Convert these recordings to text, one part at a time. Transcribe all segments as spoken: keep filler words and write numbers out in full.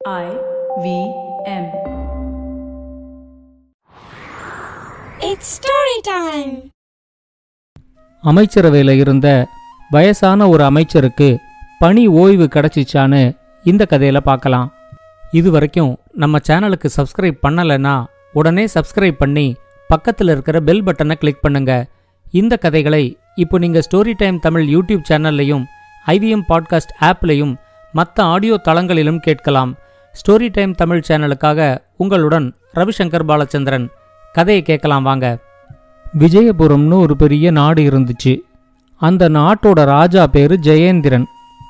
I V M. It's story time. அமைச்சரவையில் இருந்த வயசான ஒரு அமைச்சருக்கு பணி ஓய்வு கிடைச்சிச்சான்னு இந்த கதையில பார்க்கலாம். இது வரைக்கும் நம்ம சேனலுக்கு சப்ஸ்கிரைப் பண்ணலைன்னா உடனே சப்ஸ்கிரைப் பண்ணி பக்கத்தில் இருக்கிற பெல் பட்டனை கிளிக் பண்ணுங்க. இந்த கதைகளை இப்போ நீங்கள் ஸ்டோரி டைம் தமிழ் யூடியூப் சேனல்லையும் ஐவிஎம் பாட்காஸ்ட் ஆப்லையும் மற்ற ஆடியோ தளங்களிலும் கேட்கலாம். ஸ்டோரி டைம் தமிழ் சேனலுக்காக உங்களுடன் ரவிசங்கர் பாலச்சந்திரன். கதையை கேட்கலாம் வாங்க. விஜயபுரம்னு ஒரு பெரிய நாடு இருந்துச்சு. அந்த நாட்டோட ராஜா பேரு ஜெயேந்திரன்.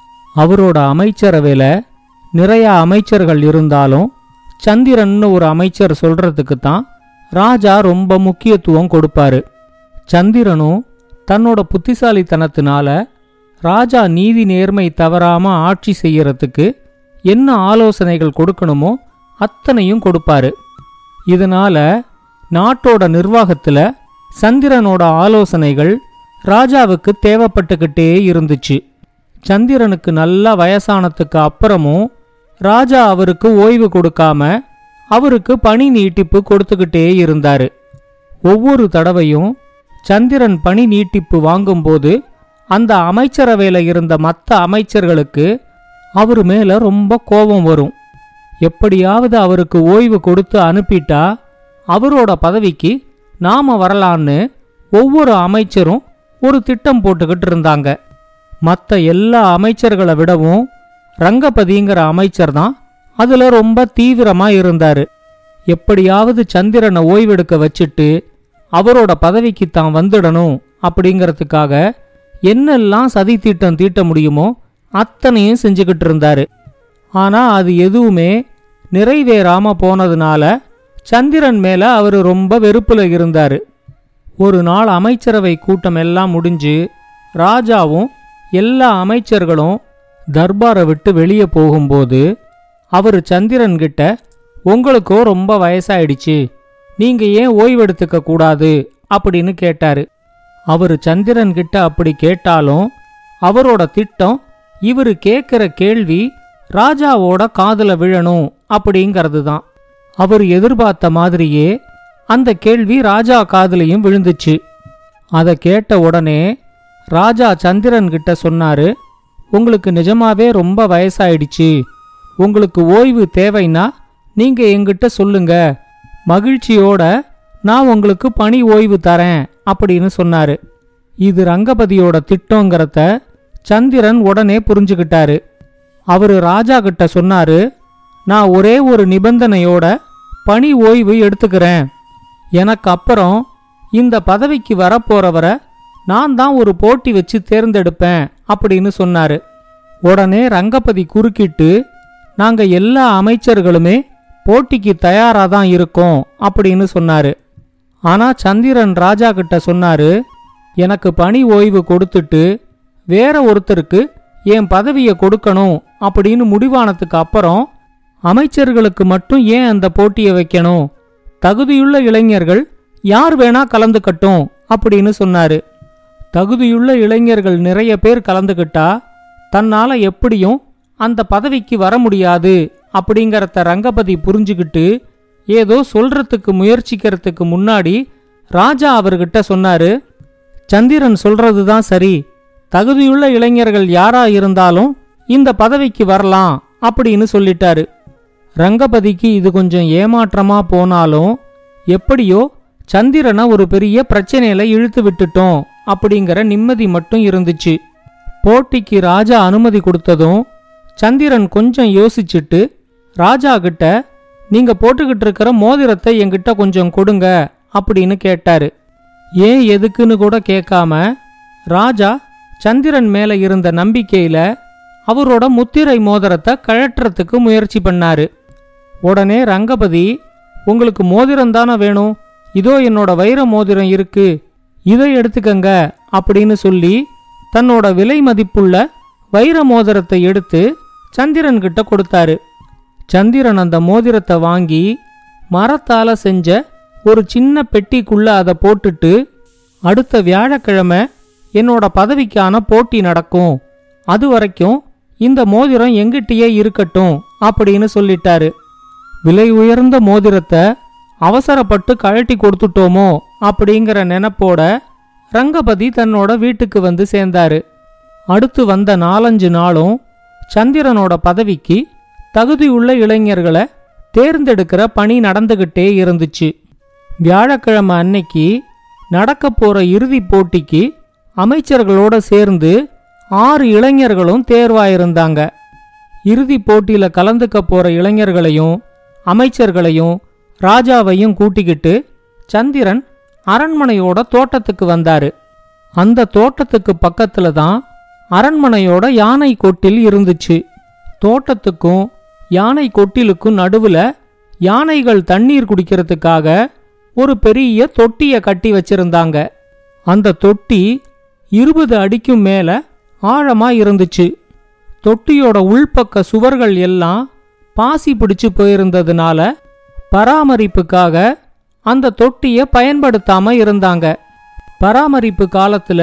அவரோட அமைச்சரவையில் நிறைய அமைச்சர்கள் இருந்தாலும் சந்திரன்னு ஒரு அமைச்சர் சொல்றதுக்கு தான் ராஜா ரொம்ப முக்கியத்துவம் கொடுப்பாரு. சந்திரனும் தன்னோட புத்திசாலித்தனத்தினால ராஜா நீதி நேர்மை தவறாம ஆட்சி செய்யறதுக்கு என்ன ஆலோசனைகள் கொடுக்கணுமோ அத்தனையும் கொடுப்பாரு. இதனால நாட்டோட நிர்வாகத்துல சந்திரனோட ஆலோசனைகள் ராஜாவுக்கு தேவைப்பட்டுக்கிட்டே இருந்துச்சு. சந்திரனுக்கு நல்ல வயசானத்துக்கு அப்புறமும் ராஜா அவருக்கு ஓய்வு கொடுக்காம அவருக்கு பணி நீட்டிப்பு கொடுத்துக்கிட்டே இருந்தாரு. ஒவ்வொரு தடவையும் சந்திரன் பணி நீட்டிப்பு வாங்கும்போது அந்த அமைச்சரவையில் இருந்த மற்ற அமைச்சர்களுக்கு அவரு மேல ரொம்ப கோபம் வரும். எப்படியாவது அவருக்கு ஓய்வு கொடுத்து அனுப்பிட்டா அவரோட பதவிக்கு நாம வரலான்னு ஒவ்வொரு அமைச்சரும் ஒரு திட்டம் போட்டுக்கிட்டு இருந்தாங்க. மற்ற எல்லா அமைச்சர்களை விடவும் ரங்கபதிங்கிற அமைச்சர் தான் அதுல ரொம்ப தீவிரமா இருந்தாரு. எப்படியாவது சந்திரனை ஓய்வெடுக்க வச்சுட்டு அவரோட பதவிக்கு தான் வந்துடணும் அப்படிங்கிறதுக்காக என்னெல்லாம் சதி திட்டம் தீட்ட முடியுமோ அத்தனையும் செஞ்சுக்கிட்டு இருந்தாரு. ஆனா அது எதுவுமே நிறைவேறாம போனதுனால சந்திரன் மேல அவரு ரொம்ப வெறுப்புல இருந்தாரு. ஒரு நாள் அமைச்சரவை கூட்டம் எல்லாம் முடிஞ்சு ராஜாவும் எல்லா அமைச்சர்களும் தர்பாரை விட்டு வெளியே போகும்போது அவரு சந்திரன் கிட்ட, உங்களுக்கோ ரொம்ப வயசாயிடுச்சு, நீங்க ஏன் ஓய்வெடுத்துக்க கூடாது அப்படின்னு கேட்டாரு. அவரு சந்திரன் கிட்ட அப்படி கேட்டாலும் அவரோட திட்டம் இவரு கேட்கிற கேள்வி ராஜாவோட காதுல விழணும் அப்படிங்கிறது தான். அவர் எதிர்பார்த்த மாதிரியே அந்த கேள்வி ராஜா காதுலையும் விழுந்துச்சு. அதை கேட்ட உடனே ராஜா சந்திரன் கிட்ட சொன்னாரு, உங்களுக்கு நிஜமாவே ரொம்ப வயசாயிடுச்சு, உங்களுக்கு ஓய்வு தேவைன்னா நீங்க என்கிட்ட சொல்லுங்க, மகிழ்ச்சியோட நான் உங்களுக்கு பணி ஓய்வு தரேன் அப்படின்னு சொன்னாரு. இது ரங்கபதியோட திட்டங்கிறத சந்திரன் உடனே புரிஞ்சுக்கிட்டாரு. அவரு ராஜா கிட்ட சொன்னாரு, நான் ஒரே ஒரு நிபந்தனையோட பணி ஓய்வு எடுத்துக்கிறேன். எனக்கு அப்புறம் இந்த பதவிக்கு வரப்போறவரை நான் தான் ஒரு போட்டி வச்சு தேர்ந்தெடுப்பேன் அப்படின்னு சொன்னாரு. உடனே ரங்கபதி குறுக்கிட்டு, நாங்க எல்லா அமைச்சர்களுமே போட்டிக்கு தயாரா தான் இருக்கோம் அப்படின்னு சொன்னாரு. ஆனா சந்திரன் ராஜா கிட்ட சொன்னாரு, எனக்கு பணி ஓய்வு கொடுத்துட்டு வேற ஒருத்தருக்கு என் பதவியை கொடுக்கணும் அப்படின்னு முடிவானதுக்கு அப்புறம் அமைச்சர்களுக்கு மட்டும் ஏன் அந்த போட்டியை வைக்கணும், தகுதியுள்ள இளைஞர்கள் யார் வேணா கலந்துக்கட்டும் அப்படின்னு சொன்னாரு. தகுதியுள்ள இளைஞர்கள் நிறைய பேர் கலந்துக்கிட்டா தன்னால எப்படியும் அந்த பதவிக்கு வர முடியாது அப்படிங்கறத ரங்கபதி புரிஞ்சுக்கிட்டு ஏதோ சொல்றதுக்கு முயற்சிக்கிறதுக்கு முன்னாடி ராஜா அவர்கிட்ட சொன்னாரு, சந்திரன் சொல்றதுதான் சரி, தகுதியுள்ள இளைஞர்கள் யாரா இருந்தாலும் இந்த பதவிக்கு வரலாம் அப்படின்னு சொல்லிட்டாரு. ரங்கபதிக்கு இது கொஞ்சம் ஏமாற்றமா போனாலும் எப்படியோ சந்திரனை ஒரு பெரிய பிரச்சனையில இழுத்து விட்டுட்டோம் அப்படிங்கிற நிம்மதி மட்டும் இருந்துச்சு. போட்டிக்கு ராஜா அனுமதி கொடுத்ததும் சந்திரன் கொஞ்சம் யோசிச்சுட்டு ராஜா கிட்ட, நீங்க போட்டுக்கிட்டு இருக்கிற மோதிரத்தை என்கிட்ட கொஞ்சம் கொடுங்க அப்படின்னு கேட்டாரு. ஏன் எதுக்குன்னு கூட கேட்காம ராஜா சந்திரன் மேல இருந்த நம்பிக்கையில அவரோட முத்திரை மோதிரத்தை கழற்றத்துக்கு முயற்சி பண்ணாரு. உடனே ரங்கபதி, உங்களுக்கு மோதிரம் தானே வேணும், இதோ என்னோட வைர மோதிரம் இருக்கு, இதை எடுத்துக்கங்க அப்படின்னு சொல்லி தன்னோட விலை மதிப்புள்ள வைர மோதிரத்தை எடுத்து சந்திரன் கிட்ட கொடுத்தாரு. சந்திரன் அந்த மோதிரத்தை வாங்கி மரத்தால செஞ்ச ஒரு சின்ன பெட்டிக்குள்ள அதை போட்டுட்டு, அடுத்த வியாழக்கிழமை என்னோட பதவிக்கான போட்டி நடக்கும், அது வரைக்கும் இந்த மோதிரம் எங்கிட்டயே இருக்கட்டும் அப்படின்னு சொல்லிட்டாரு. விலை உயர்ந்த மோதிரத்தை அவசரப்பட்டு கழட்டி கொடுத்துட்டோமோ அப்படிங்கிற நினைப்போட ரங்கபதி தன்னோட வீட்டுக்கு வந்து சேர்ந்தாரு. அடுத்து வந்த நாலஞ்சு நாளும் சந்திரனோட பதவிக்கு தகுதியுள்ள இளைஞர்களை தேர்ந்தெடுக்கிற பணி நடந்துகிட்டே இருந்துச்சு. வியாழக்கிழமை அன்னைக்கு நடக்க போற இறுதி போட்டிக்கு அமைச்சர்களோட சேர்ந்து ஆறு இளைஞர்களும் தேர்வாயிருந்தாங்க. இறுதி போட்டியில கலந்துக்க போற இளைஞர்களையும் அமைச்சர்களையும் ராஜாவையும் கூட்டிக்கிட்டு சந்திரன் அரண்மனையோட தோட்டத்துக்கு வந்தாரு. அந்த தோட்டத்துக்கு பக்கத்துல தான் அரண்மனையோட யானை கொட்டில் இருந்துச்சு. தோட்டத்துக்கும் யானை கொட்டிலுக்கும் நடுவுல யானைகள் தண்ணீர் குடிக்கிறதுக்காக ஒரு பெரிய தொட்டிய கட்டி வச்சிருந்தாங்க. அந்த தொட்டி இருபது அடிக்கும் மேல ஆழமா இருந்துச்சு. தொட்டியோட உள்பக்க சுவர்கள் எல்லாம் பாசி பிடிச்சு போயிருந்ததுனால பராமரிப்புக்காக அந்த தொட்டிய பயன்படுத்தாம இருந்தாங்க. பராமரிப்பு காலத்துல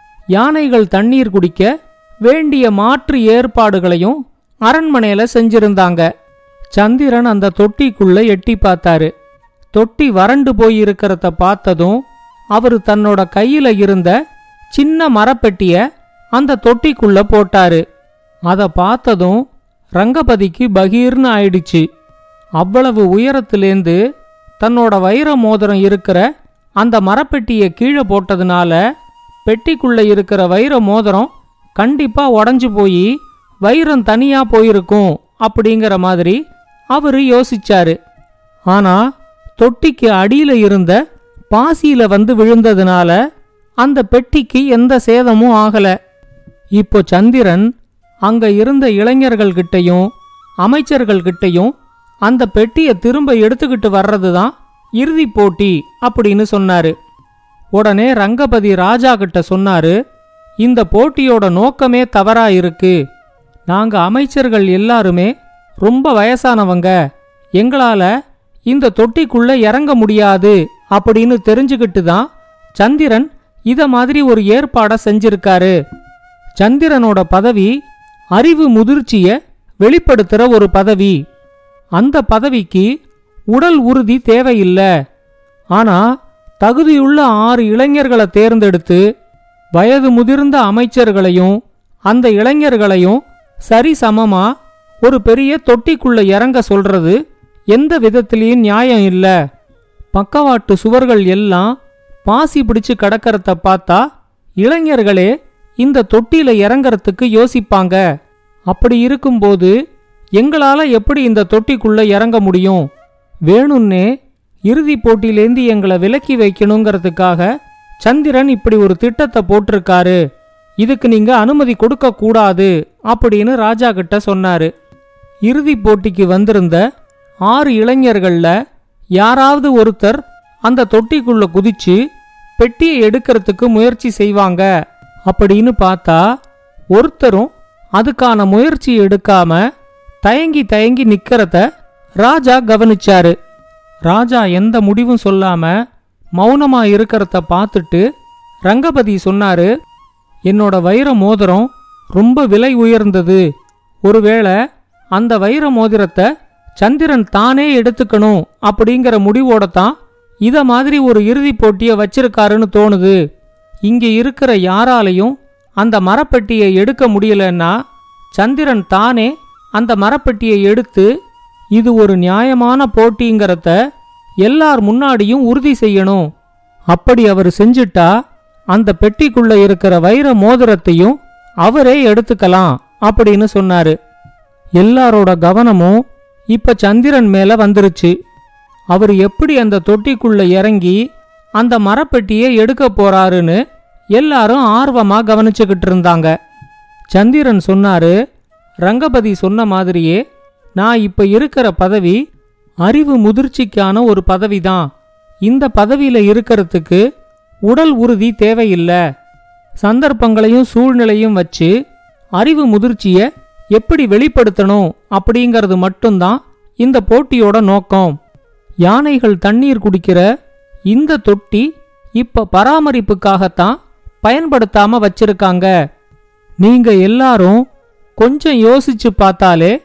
யானைகள் தண்ணீர் குடிக்க வேண்டிய மாற்று ஏற்பாடுகளையும் அரண்மனையில செஞ்சிருந்தாங்க. சந்திரன் அந்த தொட்டிக்குள்ள எட்டி பார்த்தாரு. தொட்டி வறண்டு போய் இருக்கிறத பார்த்ததும் அவரு தன்னோட கையில இருந்த சின்ன மரப்பெட்டிய அந்த தொட்டிக்குள்ள போட்டாரு. அத பார்த்ததும் ரங்கபதிக்கு பகீர்னு ஆயிடுச்சு. அவ்வளவு உயரத்திலேந்து தன்னோட வைர மோதிரம் இருக்கிற அந்த மரப்பெட்டியை கீழே போட்டதுனால பெட்டிக்குள்ள இருக்கிற வைர மோதிரம் கண்டிப்பா உடஞ்சு போய் வைரம் தனியா போயிருக்கும் அப்படிங்கிற மாதிரி அவரு யோசிச்சாரு. ஆனா தொட்டிக்கு அடியில இருந்த பாசியில வந்து விழுந்ததுனால அந்த பெட்டிக்கு எந்த சேதமும் ஆகல. இப்போ சந்திரன் அங்க இருந்த இளைஞர்கள் கிட்டையும் அமைச்சர்கள் கிட்டையும் அந்த பெட்டியை திரும்ப எடுத்துக்கிட்டு வர்றதுதான் இறுதி போட்டி அப்படின்னு சொன்னாரு. உடனே ரங்கபதி ராஜா கிட்ட சொன்னாரு, இந்த போட்டியோட நோக்கமே தவறா இருக்கு. நாங்க அமைச்சர்கள் எல்லாருமே ரொம்ப வயசானவங்க, எங்களால இந்த தொட்டிக்குள்ள இறங்க முடியாது அப்படின்னு தெரிஞ்சுக்கிட்டு தான் சந்திரன் இத மாதிரி ஒரு ஏற்பாட செஞ்சிருக்காரு. சந்திரனோட பதவி அறிவு முதிர்ச்சிய வெளிப்படுத்துற ஒரு பதவி. அந்த பதவிக்கு உடல் உறுதி தேவையில்லை. ஆனா தகுதியுள்ள ஆறு இளைஞர்களை தேர்ந்தெடுத்து வயது முதிர்ந்த அமைச்சர்களையும் அந்த இளைஞர்களையும் சரி சமமா ஒரு பெரிய தொட்டிக்குள்ள இறங்க சொல்றது எந்த விதத்திலையும் நியாயம் இல்ல. பக்கவாட்டு சுவர்கள் எல்லாம் பாசி பிடிச்சு கடக்கறத பார்த்தா இளைஞர்களே இந்த தொட்டியில இறங்கறதுக்கு யோசிப்பாங்க. அப்படி இருக்கும்போது எங்களால எப்படி இந்த தொட்டிக்குள்ள இறங்க முடியும்? வேணும்னே இறுதி போட்டியிலேந்து எங்களை விலக்கி வைக்கணுங்கிறதுக்காக சந்திரன் இப்படி ஒரு திட்டத்தை போட்டிருக்காரு. இதுக்கு நீங்க அனுமதி கொடுக்க கூடாது அப்படின்னு ராஜா கிட்ட சொன்னாரு. இறுதி போட்டிக்கு வந்திருந்த ஆறு இளைஞர்கள்ல யாராவது ஒருத்தர் அந்த தொட்டிக்குள்ள குதிச்சு பெட்டியை எடுக்கிறதுக்கு முயற்சி செய்வாங்க அப்படின்னு பார்த்தா ஒருத்தரும் அதுக்கான முயற்சி எடுக்காம தயங்கி தயங்கி நிக்கிறத ராஜா கவனிச்சாரு. ராஜா எந்த முடிவும் சொல்லாம மௌனமா இருக்கிறத பார்த்துட்டு ரங்கபதி சொன்னாரு, என்னோட வைர மோதிரம் ரொம்ப விலை உயர்ந்தது. ஒருவேளை அந்த வைர மோதிரத்தை சந்திரன் தானே எடுத்துக்கணும் அப்படிங்கிற முடிவோட தான் இத மாதிரி ஒரு இறுதி போட்டியை வச்சிருக்காருன்னு தோணுது. இங்க இருக்கிற யாராலையும் அந்த மரப்பெட்டியை எடுக்க முடியலன்னா சந்திரன் தானே அந்த மரப்பெட்டியை எடுத்து இது ஒரு நியாயமான போட்டிங்கிறத எல்லார் முன்னாடியும் உறுதி செய்யணும். அப்படி அவர் செஞ்சிட்டா அந்த பெட்டிக்குள்ள இருக்கிற வைர மோதிரத்தையும் அவரே எடுத்துக்கலாம் அப்படின்னு சொன்னாரு. எல்லாரோட கவனமும் இப்ப சந்திரன் மேல வந்துருச்சு. அவர் எப்படி அந்த தொட்டிக்குள்ள இறங்கி அந்த மரப்பெட்டியை எடுக்க போறாருன்னு எல்லாரும் ஆர்வமா கவனிச்சுக்கிட்டு இருந்தாங்க. சந்திரன் சொன்னாரு, ரங்கபதி சொன்ன மாதிரியே நான் இப்ப இருக்கிற பதவி அறிவு முதிர்ச்சிக்கான ஒரு பதவிதான். இந்த பதவியில இருக்கிறதுக்கு உடல் உறுதி தேவையில்லை. சந்தர்ப்பங்களையும் சூழ்நிலையும் வச்சு அறிவு முதிர்ச்சிய எப்படி வெளிப்படுத்தணும் அப்படிங்கிறது மட்டும்தான் இந்த போட்டியோட நோக்கம். யானைகள் தண்ணீர் குடிக்கிற இந்த தொட்டி இப்ப பராமரிப்புக்காகத்தான் பயன்படுத்தாம வச்சிருக்காங்க. நீங்க எல்லாரும் கொஞ்சம் யோசிச்சு பார்த்தாலே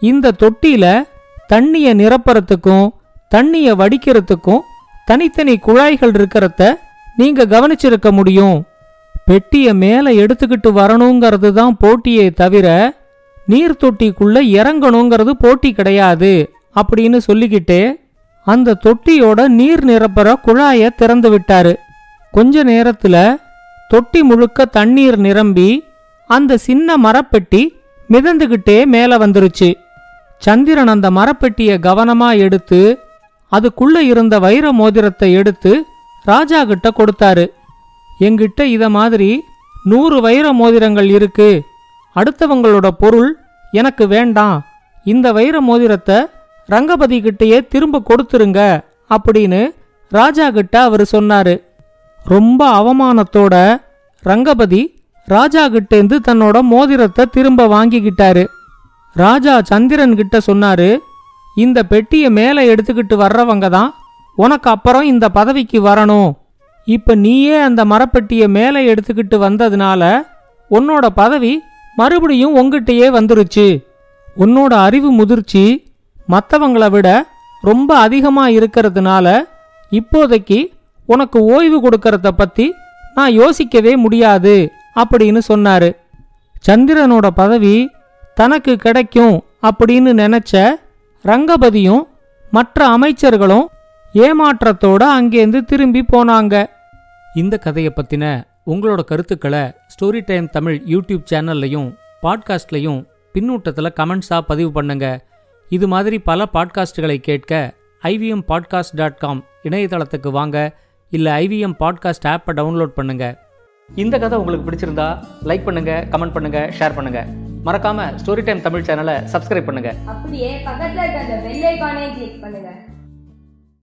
இந்த தொட்டியில தண்ணிய நிரப்புறதுக்கும் தண்ணிய வடிக்கிறதுக்கும் தனித்தனி குழாய்கள் இருக்கிறத நீங்க கவனிச்சிருக்க முடியும். பெட்டிய மேல எடுத்துக்கிட்டு வரணுங்கிறது தான் போட்டியே தவிர நீர் தொட்டிக்குள்ள இறங்கணுங்கிறது போட்டி கிடையாது அப்படின்னு சொல்லிக்கிட்டே அந்த தொட்டியோட நீர் நிரப்புற குழாய திறந்து விட்டாரு. கொஞ்ச நேரத்துல தொட்டி முழுக்க தண்ணீர் நிரம்பி அந்த சின்ன மரப்பெட்டி மிதந்துகிட்டே மேல வந்துருச்சு. சந்திரன் அந்த மரப்பெட்டிய கவனமா எடுத்து அதுக்குள்ள இருந்த வைர மோதிரத்தை எடுத்து ராஜா கிட்ட கொடுத்தாரு. என்கிட்ட இத மாதிரி நூறு வைர மோதிரங்கள் இருக்கு. அடுத்தவங்களோட பொருள் எனக்கு வேண்டாம். இந்த வைர மோதிரத்தை ரங்கபதி கிட்டயே திரும்ப கொடுத்துருங்க அப்படின்னு ராஜா கிட்ட அவரு சொன்னாரு. ரொம்ப அவமானத்தோட ரங்கபதி ராஜா கிட்டேந்து தன்னோட மோதிரத்தை திரும்ப வாங்கிக்கிட்டாரு. ராஜா சந்திரன் கிட்ட சொன்னாரு, இந்த பெட்டியை மேலே எடுத்துக்கிட்டு வர்றவங்க தான் உனக்கு அப்புறம் இந்த பதவிக்கு வரணும். இப்ப நீயே அந்த மரப்பெட்டியை மேலே எடுத்துக்கிட்டு வந்ததுனால உன்னோட பதவி மறுபடியும் உங்ககிட்டயே வந்துருச்சு. உன்னோட அறிவு முதிர்ச்சி மற்றவங்களை விட ரொம்ப அதிகமா இருக்கிறதுனால இப்போதைக்கு உனக்கு ஓய்வு கொடுக்கறத பத்தி நான் யோசிக்கவே முடியாது அப்படின்னு சொன்னாரு. சந்திரனோட பதவி தனக்கு கிடைக்கும் அப்படின்னு நினைச்ச ரங்கபதியும் மற்ற அமைச்சர்களும் ஏமாற்றத்தோட அங்கேருந்து திரும்பி போனாங்க. இந்த கதையை பத்தின உங்களோட கருத்துக்களை ஸ்டோரி டைம் தமிழ் யூடியூப் சேனல்லையும் பாட்காஸ்ட்லையும் பின்னூட்டத்தில் கமெண்ட்ஸா பதிவு பண்ணுங்க. இது மாதிரி பல பாட்காஸ்டுகளை கேட்க ஐவிஎம் பாட்காஸ்ட் டாட் காம் இணையதளத்துக்கு வாங்க, இல்லை ஐவிஎம் பாட்காஸ்ட் ஆப்பை டவுன்லோட் பண்ணுங்க. இந்த கதை உங்களுக்கு பிடிச்சிருந்தா லைக் பண்ணுங்க, கமெண்ட் பண்ணுங்க, ஷேர் பண்ணுங்க. மறக்காம ஸ்டோரி டைம் தமிழ் சேனலை சப்ஸ்கிரைப் பண்ணுங்க. அப்படியே பக்கத்துல இருக்க அந்த பெல் ஐகானை கிளிக் பண்ணுங்க.